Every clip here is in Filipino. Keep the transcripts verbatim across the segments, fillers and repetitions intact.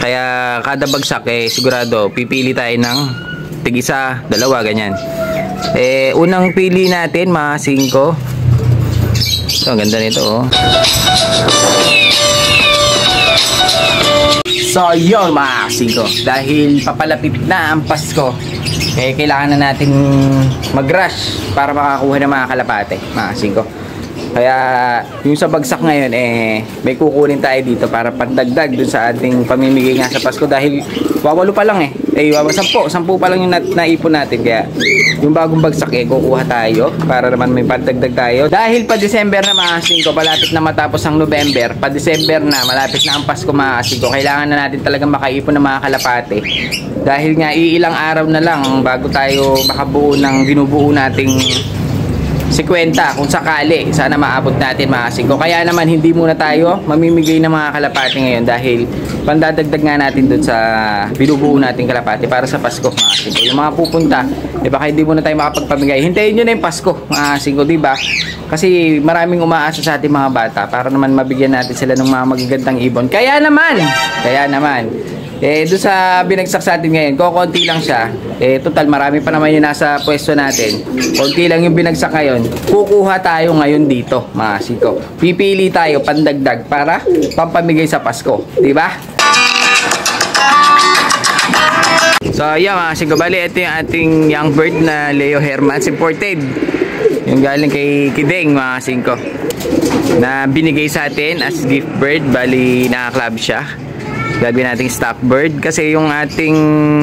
Kaya kada bagsak eh sigurado pipili tayo ng tig-isa, dalawa, ganyan. Eh unang pili natin mga singko. Ito, ang ganda nito oh. So yun mga singko, dahil papalapit na ang Pasko, eh kailangan na natin mag-rush para makakuha ng mga kalapate mga singko. Kaya yung sa bagsak ngayon eh may kukunin tayo dito para pandagdag dun sa ating pamimigay nga sa Pasko, dahil wawalo pa lang eh. Eh wawa sampu, sampu pa lang yung na naipon natin, kaya yung bagong bagsak eh kukuha tayo para naman may pandagdag tayo. Dahil pa December na mga singko, malapit na matapos ang November, pa December na, malapit na ang Pasko mga singko, kailangan na natin talagang makaipon ng mga kalapate. Dahil nga iilang araw na lang bago tayo makabuo ng binubuo nating fifty kung sakali, sana maabot natin mga singko. Kaya naman hindi muna tayo mamimigay ng mga kalapati ngayon, dahil pandadagdag nga natin dun sa binubuo nating kalapati para sa Pasko mga singko. Yung mga pupunta, eh baka hindi muna tayo makapagpamigay, hintayin nyo na yung Pasko mga singko, diba? Kasi maraming umaasa sa ating mga bata para naman mabigyan natin sila ng mga magagandang ibon. Kaya naman, kaya naman eh doon sa binagsak sa atin ngayon, kukunti lang siya. Eh total marami pa naman yung nasa pwesto natin. Kunti lang yung binagsak ngayon. Kukuha tayo ngayon dito, mga singko. Pipili tayo pandagdag para pampamigay sa Pasko, di ba? So yeah mga singko, bali ito yung ating young bird na Leo Hermans imported. Yung galing kay Kideng mga singko, na binigay sa atin as gift bird. Bali naka-club siya. Gagawin nating stock bird kasi yung ating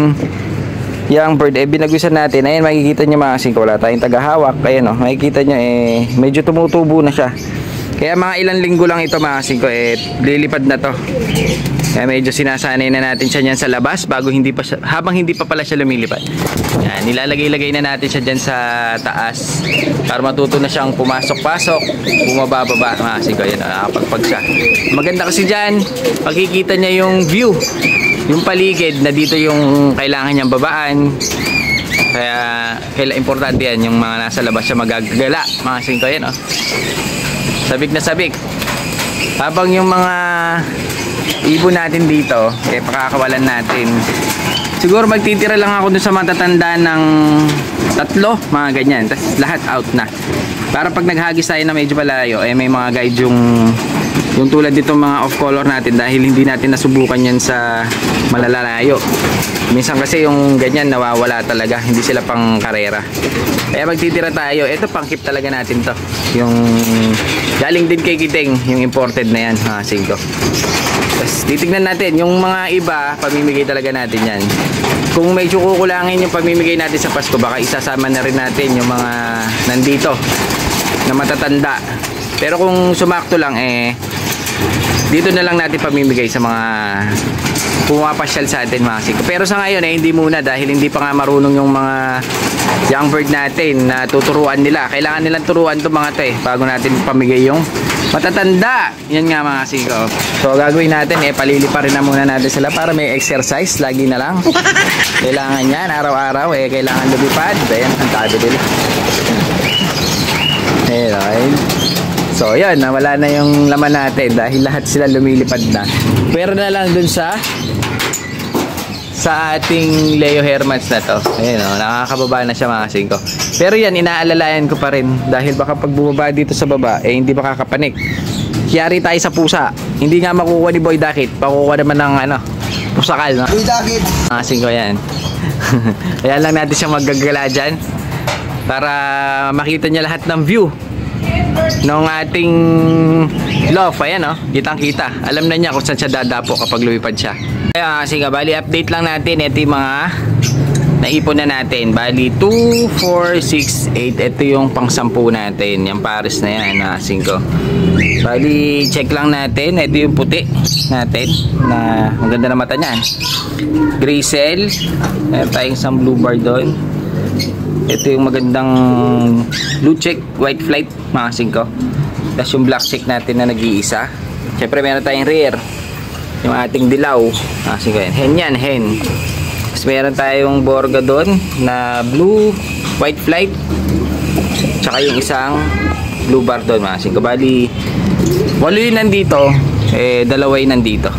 young bird eh binagwisan natin. Ayan, makikita nyo mga singko, wala tayong tagahawak. Ayan o, makikita nyo eh medyo tumutubo na siya. Kaya mga ilang linggo lang ito mga singko eh lilipad na to. Kaya medyo sinasanay na natin siya dyan sa labas bago hindi pa siya, habang hindi pa pala siya lumilipad. Yan, nilalagay-lagay na natin siya dyan sa taas para matuto na siyang pumasok-pasok, bumababa mga singko. Yan, nakakapagpag siya. Maganda kasi dyan, makikita niya yung view, yung paligid na dito yung kailangan niyang babaan. Kaya kailangan importante yan, yung mga nasa labas siya magagala mga singko. Yan, oh. Sabik na sabik. Habang yung mga ibon natin dito eh pakakawalan natin, siguro magtitira lang ako dun sa matatanda ng tatlo, mga ganyan, tapos lahat out na, para pag naghagis tayo na medyo palayo eh may mga guide yung yung tulad dito mga off color natin, dahil hindi natin nasubukan yan sa malalayo. Minsan kasi yung ganyan nawawala talaga, hindi sila pang karera. Kaya magtitira tayo, ito pang keep talaga natin to, yung galing din kay Kiteng, yung imported na yan ha, singko. Tapos titignan natin yung mga iba, pamimigay talaga natin yan. Kung medyo kukulangin yung pamimigay natin sa Pasko, baka isasama na rin natin yung mga nandito na matatanda. Pero kung sumakto lang eh dito na lang natin pamimigay sa mga pumapasyal sa atin mga singko. Pero sa ngayon eh hindi muna, dahil hindi pa nga marunong yung mga young bird natin na tuturuan nila. Kailangan nilang turuan to mga to eh bago natin pamigay yung matatanda. Yan nga mga singko. So gagawin natin eh palilipa rin na muna natin sila para may exercise lagi na lang. Kailangan yan araw-araw eh kailangan lumipad. Ayan ang tabi nila. Ayan. So yan, nawala na yung laman natin dahil lahat sila lumilipad na. Pero na lang dun sa sa ating Leo Hermans na to. Ayan o, nakakababa na siya mga singko. Pero yan, inaalalayan ko pa rin dahil baka pag bumaba dito sa baba eh hindi makakapanik. Kiyari tayo sa pusa. Hindi nga makukuha ni Boy Dakit. Pakukuha naman ng ano, pusakal, no? Boy Dakit! Mga singko yan. Ayan lang natin siya maggagala dyan para makita niya lahat ng view nung ating loft. Ayan o, kitang kita. Alam na niya kung saan siya dadapo kapag lumipad siya. Kaya kasi nga, bali update lang natin. Ito yung mga naipon na natin. Bali two, four, six, eight. Ito yung pang sampu natin. Yung pares na yan na singko. Bali check lang natin. Ito yung puti natin na maganda na mata niyan. Grisel. Meron tayong isang blue bar doon. Ito yung magandang blue check, white flight mga singko. Tapos yung black check natin na nag-iisa. Siyempre meron tayong rear, yung ating dilaw mga singko yan. Hen yan, hen. Tapos meron tayong borga doon na blue, white flight. Tsaka yung isang blue bar doon mga singko. Bali walo yun nandito, eh dalawa yun nandito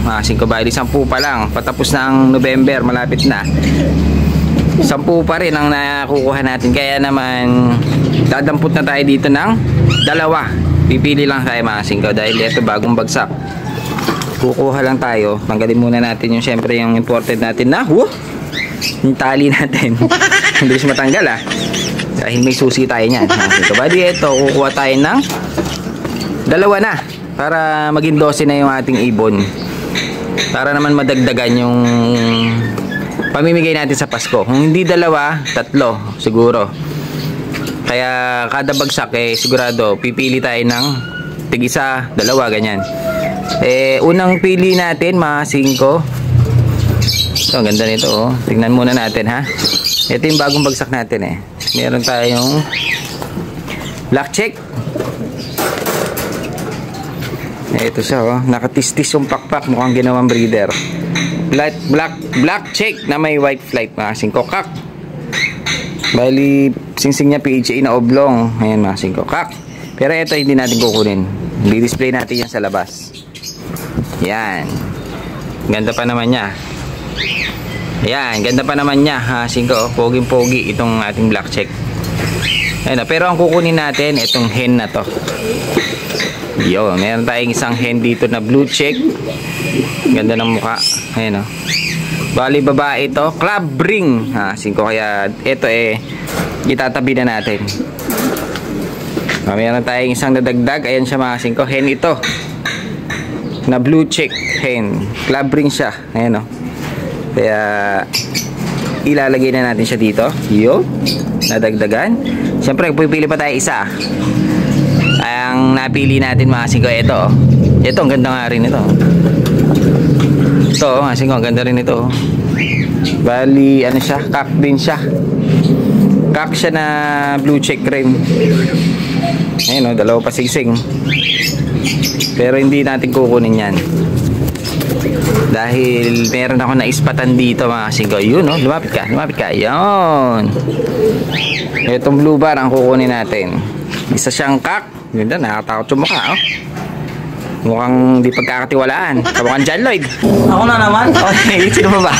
mga singko. Bali sampu pa lang, patapos na ang November, malapit na. Sampu pa rin ang nakukuha natin, kaya naman dadampot na tayo dito ng dalawa. Pipili lang tayo mga singko dahil ito bagong bagsak. Kukuha lang tayo. Tanggalin muna natin yung syempre yung imported natin na woo, yung tali natin. Hindi bilis matanggal ah, dahil may susi tayo nyan. So bali ito, kukuha tayo ng dalawa na para maging dose na yung ating ibon, para naman madagdagan yung pamimigay natin sa Pasko. Kung hindi dalawa, tatlo siguro. Kaya kada bagsak eh sigurado pipili tayo ng tig-isa, dalawa, ganyan. Eh unang pili natin mga singko. So, ang ganda nito oh. Tingnan muna natin ha. Ito yung bagong bagsak natin eh. Meron tayong black check. Ito siya oh. Nakatistis yung pakpak, mukhang ginawang breeder. Black, black, black check na may white flight mga singko. Kak. Bali, singsing niya P H A na oblong. Ayan mga singko. Kak. Pero ito hindi natin kukunin. Di-display natin yan sa labas. Yan. Ganda pa naman niya. Ayan, ganda pa naman niya ha, singko. Poging-pogi itong ating black check. Ayan, pero ang kukunin natin, itong hen na to. Yo, meron tayong isang hen dito na blue check. Ganda ng mukha. Ayan o. Bali babae ito, club ring ha, singko. Kaya ito eh itatabi na natin. Ah, meron tayong isang nadagdag. Ayan siya mga singko. Hen ito na blue check hen. Club ring siya. Ayan o. Kaya ilalagay na natin siya dito. Yo, nadagdagan. Siyempre pipili pa tayo isa. Ang napili natin mga singko, ito ito ang ganda nga rin ito. Ito mga singko, ang ganda rin ito. Bali ano siya, kak din siya. Kak siya na blue check rin. Ayun o, dalawa pa sigsing. Pero hindi natin kukunin yan dahil meron ako na ispatan dito mga singko. Yun o, lumapit ka, lumapit ka. Yun, itong blue bar ang kukunin natin. Isa siyang kak. Ganda, nakatakot yung mukha oh. Mukhang di pagkakatiwalaan. Kamukhang John Lloyd. Ako na naman? Okay, sino ba ba?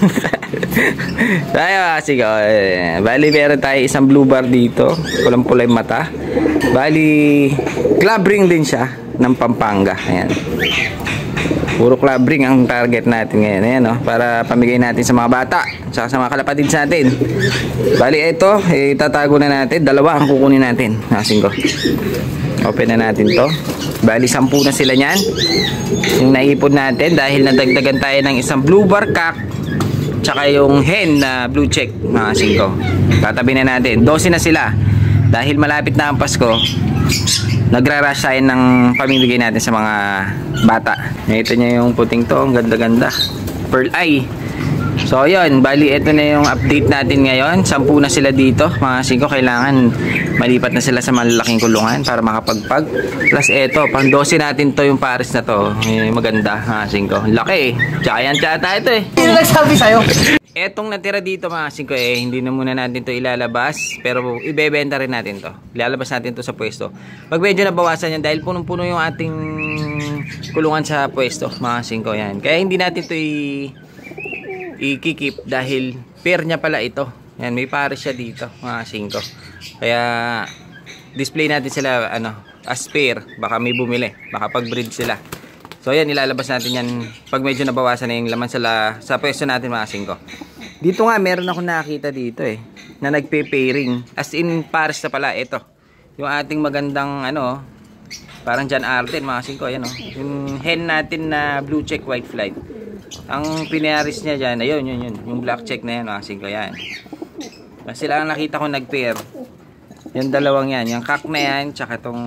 Tayo sige. Bali meron tayo isang blue bar dito. Pulang pula yung mata. Bali club ring din siya ng Pampanga. Ayan. Puro club ring ang target natin ngayon. Ayan, oh, para pamigay natin sa mga bata saka sa mga kalapatids natin. Bali ito, eh, tatago na natin. Dalawa ang kukunin natin. Nasin ko. Open na natin to. Bali sampu na sila niyan. Yung naipon natin dahil nadagdagan tayo ng isang blue bar cock tsaka yung hen na blue check. Nasin ko. Tatabi na natin. Dose na sila. Dahil malapit na ang Pasko, nagra-rush tayo ng pamimigay natin sa mga bata. Ito niya yung puting to, ang ganda-ganda. Pearl eye. So yun, bali ito na yung update natin ngayon. Sampu na sila dito. Mga singko, kailangan malipat na sila sa malalaking kulungan para makapagpag. Plus ito, pang dose natin to yung pares na to. Eh, maganda, mga singko. Laki eh. Giant yata ito eh. Sino nagsabi sa'yo? Etong natira dito mga singko eh, hindi na muna natin to ilalabas, pero ibebenta rin natin to. Ilalabas natin to sa pwesto. Pag medyo nabawasan yan dahil punong-puno yung ating kulungan sa pwesto, mga singko yan. Kaya hindi natin to i i-keep dahil pair niya pala ito. Yan, may pares siya dito, mga singko. Kaya display natin sila ano, as pair, baka may bumili, baka pag-breed sila. So yan, ilalabas natin yan pag medyo nabawasan na yung laman sa, la, sa pwesto natin mga singko. Dito nga, meron ako nakita dito eh, na nagpe-pairing. As in, pares na pala, ito. Yung ating magandang, ano, parang John Arden mga singko, yan o. Yung hen natin na blue check white flight. Ang pinaris niya dyan, ayun, yun, yun. Yung black check na yan mga singko, yan. Kasi lang nakita ko nag-pair. Yung dalawang yan, yung cock na yan, tsaka itong,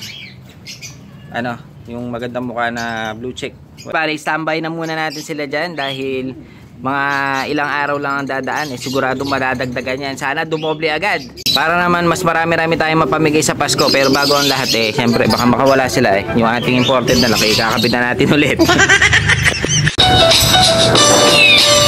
ano, yung magandang mukha na blue check. Pare, standby na muna natin sila dyan dahil mga ilang araw lang ang dadaan eh, siguradong madadagdagan yan. Sana dumoble agad para naman mas marami-rami tayong mapamigay sa Pasko. Pero bago ang lahat eh, syempre baka makawala sila eh. Yung ating imported na laki, kakabit na natin ulit.